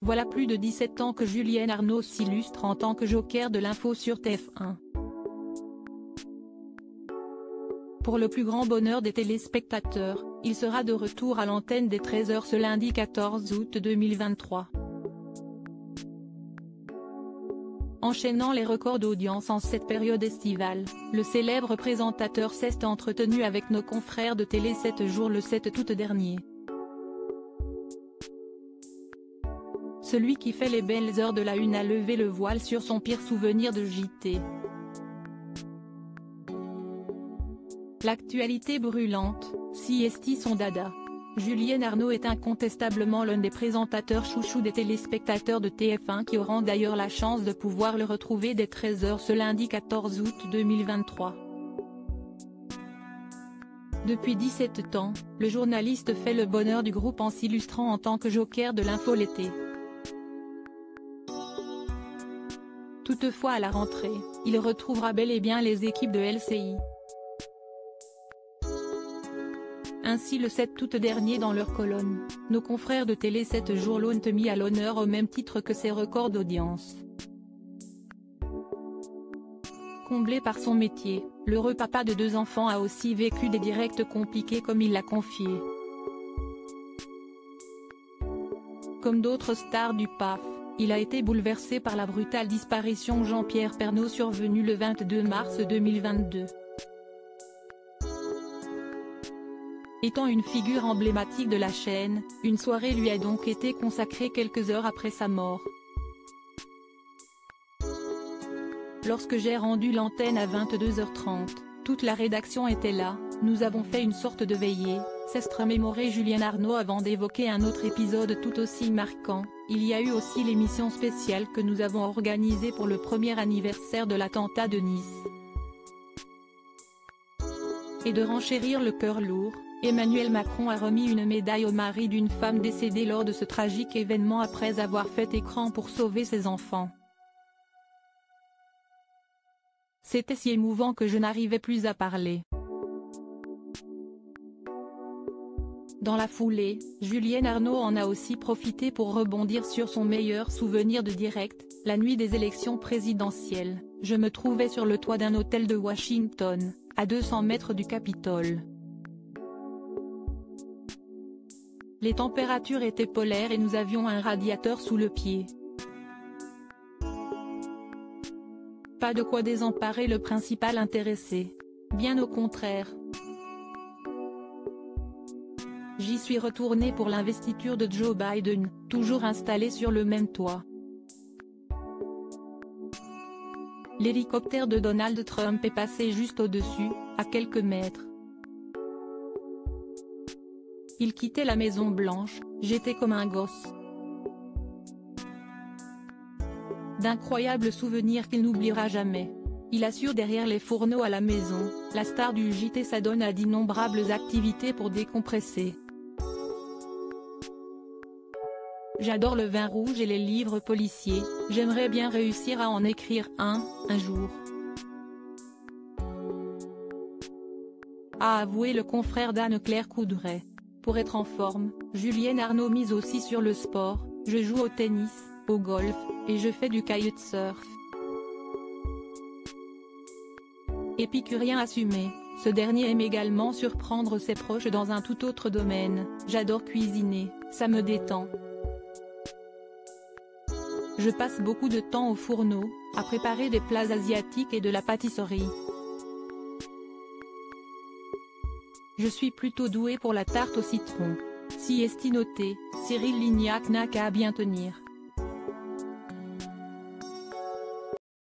Voilà plus de 17 ans que Julien Arnaud s'illustre en tant que joker de l'info sur TF1. Pour le plus grand bonheur des téléspectateurs, il sera de retour à l'antenne dès 13h ce lundi 14 août 2023. Enchaînant les records d'audience en cette période estivale, le célèbre présentateur s'est entretenu avec nos confrères de Télé 7 jours le 7 août dernier. Celui qui fait les belles heures de la une a levé le voile sur son pire souvenir de JT. L'actualité brûlante, si est son dada. Julien Arnaud est incontestablement l'un des présentateurs chouchous des téléspectateurs de TF1 qui auront d'ailleurs la chance de pouvoir le retrouver dès 13h ce lundi 14 août 2023. Depuis 17 ans, le journaliste fait le bonheur du groupe en s'illustrant en tant que joker de l'info l'été. Toutefois à la rentrée, il retrouvera bel et bien les équipes de LCI. Ainsi le 7 août dernier dans leur colonne, nos confrères de Télé 7 jours l'ont mis à l'honneur au même titre que ses records d'audience. Comblé par son métier, l'heureux papa de 2 enfants a aussi vécu des directs compliqués comme il l'a confié. Comme d'autres stars du PAF, il a été bouleversé par la brutale disparition Jean-Pierre Pernaut survenue le 22 mars 2022. Étant une figure emblématique de la chaîne, une soirée lui a donc été consacrée quelques heures après sa mort. Lorsque j'ai rendu l'antenne à 22h30, toute la rédaction était là, nous avons fait une sorte de veillée, s'est remémoré Julien Arnaud avant d'évoquer un autre épisode tout aussi marquant. Il y a eu aussi l'émission spéciale que nous avons organisée pour le premier anniversaire de l'attentat de Nice. Et de renchérir le cœur lourd, Emmanuel Macron a remis une médaille au mari d'une femme décédée lors de ce tragique événement après avoir fait écran pour sauver ses enfants. C'était si émouvant que je n'arrivais plus à parler. Dans la foulée, Julien Arnaud en a aussi profité pour rebondir sur son meilleur souvenir de direct, la nuit des élections présidentielles. Je me trouvais sur le toit d'un hôtel de Washington, à 200 mètres du Capitole. Les températures étaient polaires et nous avions un radiateur sous le pied. Pas de quoi désemparer le principal intéressé. Bien au contraire. J'y suis retourné pour l'investiture de Joe Biden, toujours installé sur le même toit. L'hélicoptère de Donald Trump est passé juste au-dessus, à quelques mètres. Il quittait la Maison Blanche, j'étais comme un gosse. D'incroyables souvenirs qu'il n'oubliera jamais. Il assure derrière les fourneaux à la maison, la star du JT s'adonne à d'innombrables activités pour décompresser. J'adore le vin rouge et les livres policiers, j'aimerais bien réussir à en écrire un jour. A avoué le confrère d'Anne-Claire Coudray. Pour être en forme, Julien Arnaud mise aussi sur le sport, je joue au tennis, au golf, et je fais du kitesurf. Épicurien assumé, ce dernier aime également surprendre ses proches dans un tout autre domaine. J'adore cuisiner, ça me détend. Je passe beaucoup de temps au fourneau, à préparer des plats asiatiques et de la pâtisserie. Je suis plutôt doué pour la tarte au citron. Si est noté, Cyril Lignac n'a qu'à bien tenir.